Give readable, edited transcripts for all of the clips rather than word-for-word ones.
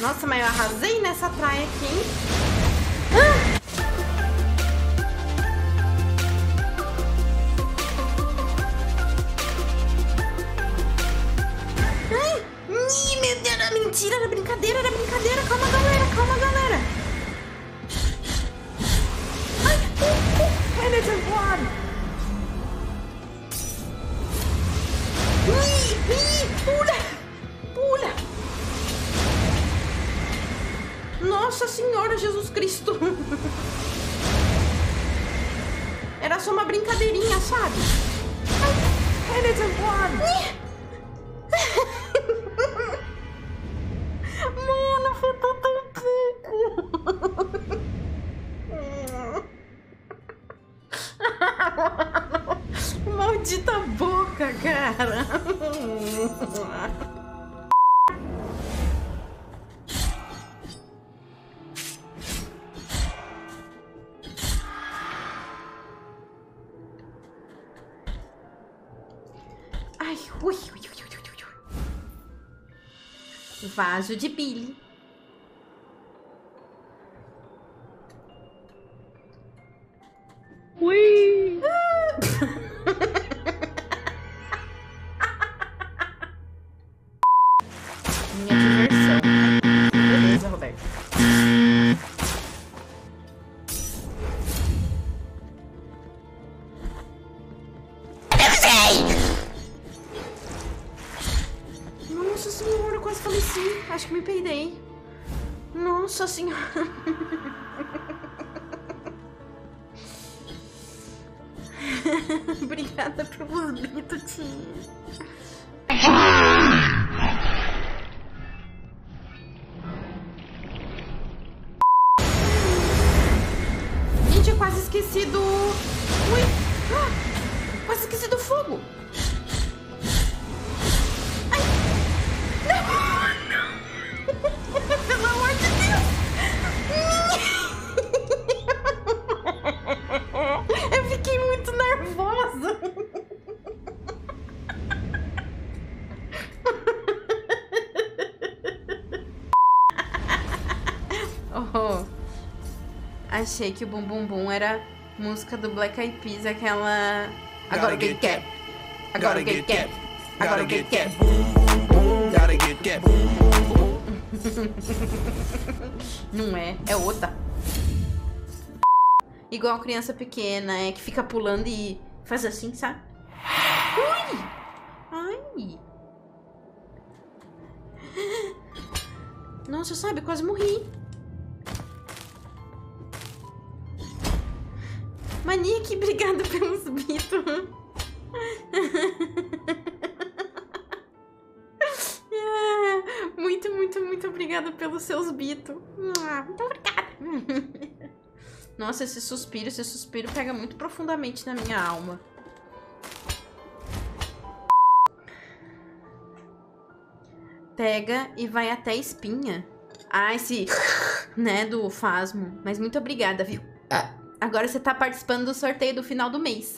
Nossa, mas eu arrasei nessa praia aqui, hein? Ah! Ih, meu Deus, era mentira, era brincadeira, era brincadeira. Calma, galera, calma, galera. Ai, ele é voado. Pula, pula. Nossa Senhora Jesus Cristo. Era só uma brincadeirinha, sabe? Ai, ele é voado. Mano, faltou tão pouco. Maldita boca, cara. Ai, ui, ui, ui, ui, ui. Vaso de Billy. Ui! Minha diversão. Beleza, Roberto. Nossa Senhora, eu quase faleci. Acho que me peidei. Nossa Senhora. Obrigada pelos gritos, tia. Gente, eu quase esqueci do... Ui! Ah, quase esqueci do fogo. Ai! Não! Pelo amor de Deus! Eu fiquei muito nervosa. Oh, achei que o Bum Bum Bum era música do Black Eyed Peas, aquela... Agora get cap. Agora get cap. Agora get cap. Gotta get Não é, é outra. Igual criança pequena, é que fica pulando e faz assim, sabe? Ui! Ai! Nossa, sabe? Quase morri. Manique, obrigada pelos bitos. Muito, muito, muito obrigada pelos seus bitos. Muito obrigada. Nossa, esse suspiro pega muito profundamente na minha alma. Pega e vai até a espinha. Ah, esse, né, do Fasmo. Mas muito obrigada, viu? Agora você tá participando do sorteio do final do mês.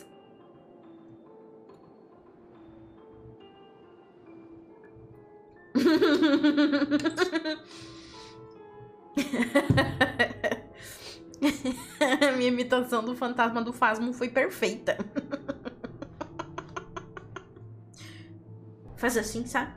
Minha imitação do fantasma do Fasmo foi perfeita. Faz assim, sabe?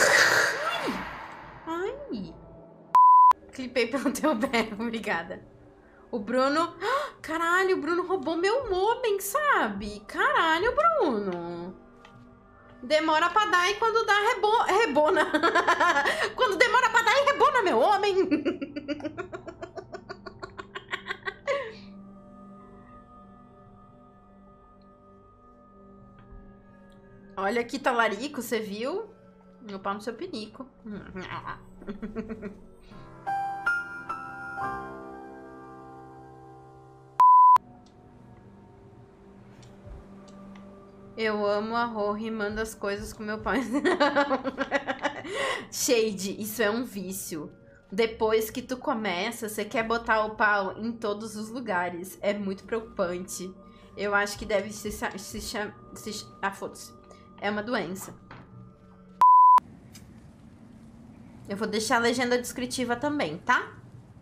Ai. Clipei pelo teu berro, obrigada. O Bruno... Caralho, o Bruno roubou meu modem, sabe? Caralho, Bruno. Demora pra dar e quando dá, rebona. Quando demora pra dar e rebona, meu homem. Olha que talarico, você viu? Meu pau no seu pinico. Eu amo a Rô rimando as coisas com meu pai. Shade, isso é um vício. Depois que tu começa, você quer botar o pau em todos os lugares. É muito preocupante. Eu acho que deve foda-se. É uma doença. Eu vou deixar a legenda descritiva também, tá?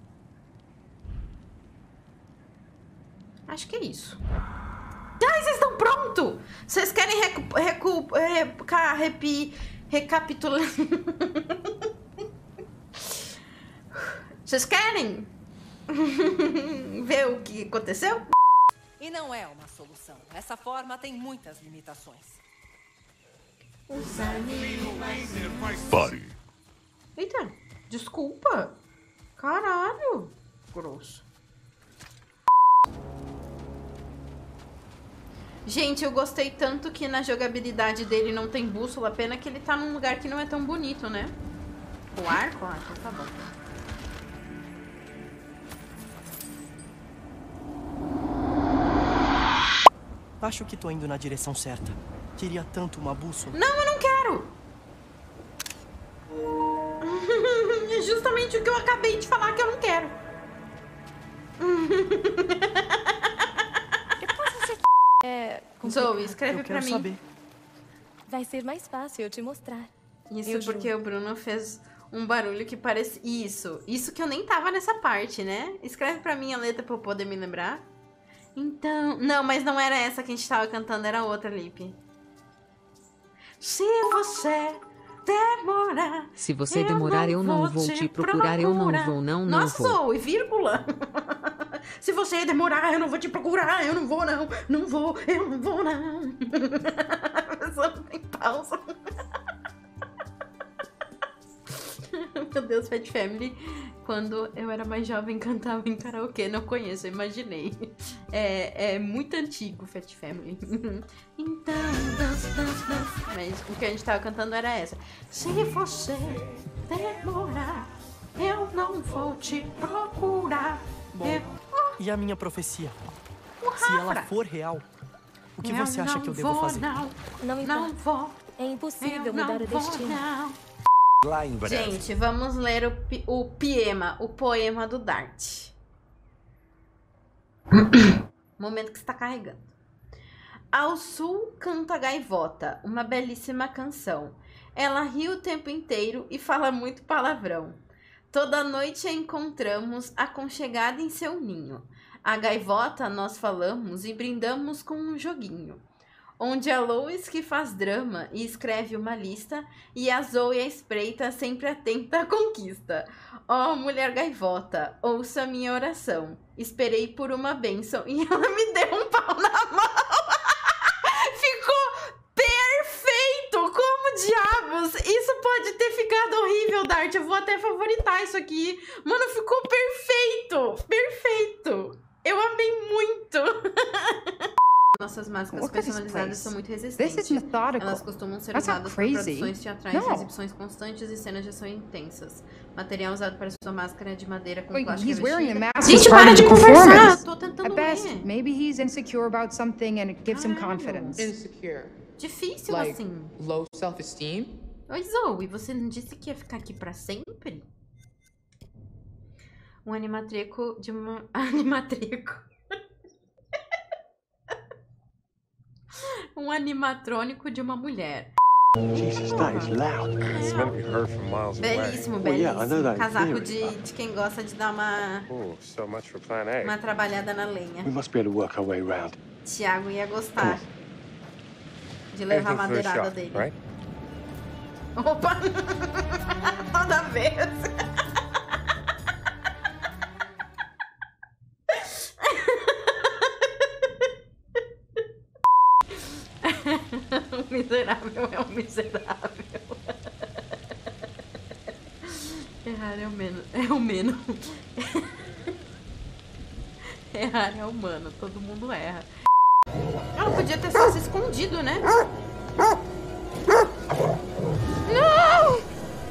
Acho que é isso. Ai, vocês estão prontos? Vocês querem recapitular? Vocês querem ver o que aconteceu? E não é uma solução. Essa forma tem muitas limitações. Pare. Eita, desculpa. Caralho. Grosso. Gente, eu gostei tanto que na jogabilidade dele não tem bússola. Pena que ele tá num lugar que não é tão bonito, né? O arco? Ah, então tá bom. Acho que tô indo na direção certa. Queria tanto uma bússola. Não, eu não quero! É justamente o que eu acabei de falar que eu não quero. Depois você Zoe, escreve Eu pra quero mim. saber. vai ser mais fácil eu te mostrar. Isso Eu porque juro. o Bruno fez um barulho que parece... Isso que eu nem tava nessa parte, né? Escreve pra mim a letra pra eu poder me lembrar. Então... Não, mas não era essa que a gente tava cantando, era outra, Lipe. Se você demorar... Se você demorar, eu não vou te procurar. Eu não vou, não Nossa, vou. Zoe, vírgula. Se você demorar, eu não vou te procurar. Eu não vou, não. Não vou, eu não vou, não. Só não tem pausa. Meu Deus, Fat Family. Quando eu era mais jovem, cantava em karaokê. Não conheço, eu imaginei. É muito antigo, Fat Family. Então, dança. Mas o que a gente tava cantando era essa. Se você demorar, eu não vou te procurar. Bom, e a minha profecia? Se ela Rafa. for real, o que Eu você acha não que eu devo vou, fazer? Não, Não não importa. vou. É impossível Eu mudar não o vou, destino. não. Lá em breve. Gente, vamos ler o poema do Dart. Momento que está carregando. Ao sul canta a gaivota, uma belíssima canção. Ela ri o tempo inteiro e fala muito palavrão. Toda noite a encontramos aconchegada em seu ninho. A gaivota nós falamos e brindamos com um joguinho. Onde a Lois que faz drama e escreve uma lista, e a Zoe a espreita sempre atenta à conquista. Ó, mulher gaivota, ouça minha oração. Esperei por uma bênção e ela me deu um pau na mão. Ficou perfeito! Como diabos? Isso pode ter ficado horrível, Dart. Eu vou até favoritar isso aqui. Mano, ficou perfeito! Perfeito! Eu amei muito! Nossas máscaras Look at this personalizadas place. são muito This resistentes. is methodical. Elas costumam ser That's not usadas por crazy. produções teatrais No. de exibições constantes e cenas de ação intensas. Material usado para sua máscara é de madeira com Wait, plástico he's wearing a revestido. mask Gente, as para part de of the conversar! performance. Tô tentando At best, ler. maybe he's insecure about something and it gives him Caralho. confidence. Insecure. Difícil Like assim. low self-esteem? Oi, Zoe, você não disse que ia ficar aqui pra sempre? Um animatreco de uma... Animatreco. Um animatrônico de uma mulher. Jesus, that is loud. It's meant to be heard from miles away. Belíssimo, Well, yeah, I know belíssimo. that in Casaco theory, de quem gosta de dar uma So much for plan A. trabalhada na lenha. We must be able to work our way around. Thiago ia gostar de levar a Anything for a madeirada shot, dele. right? Opa! Toda vez. O miserável é o miserável. Errar é o menos. É o menos. Errar é humano, todo mundo erra. Ela podia ter só se escondido, né? Não!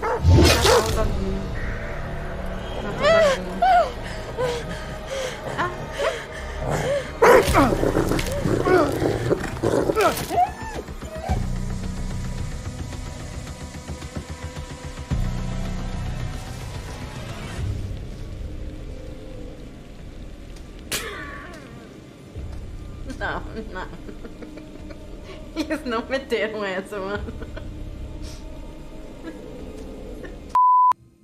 Não, não. Eles não meteram essa, mano.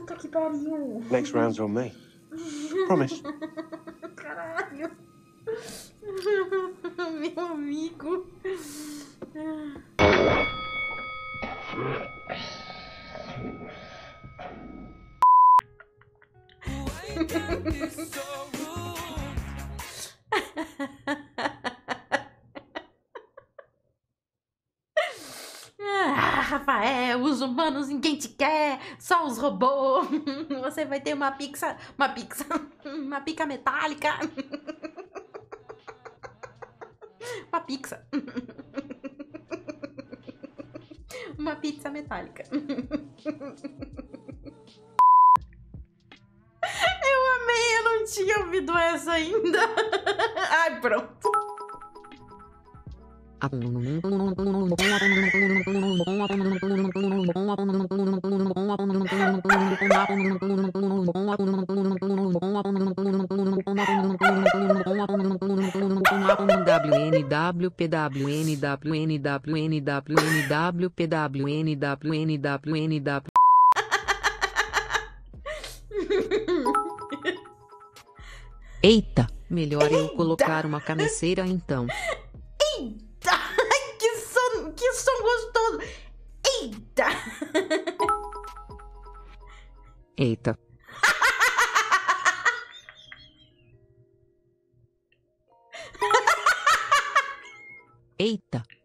Puta que pariu. Next round's on me. Promise. Caralho. Meu amigo. Rafael, os humanos ninguém te quer, só os robôs. Você vai ter uma pica metálica. Uma pizza. Uma pizza metálica. Eu amei, eu não tinha ouvido essa ainda. Ai, pronto. Eita, melhor eu colocar uma cabeceira então. Eita, que som gostoso. Eita. Eita. Eita.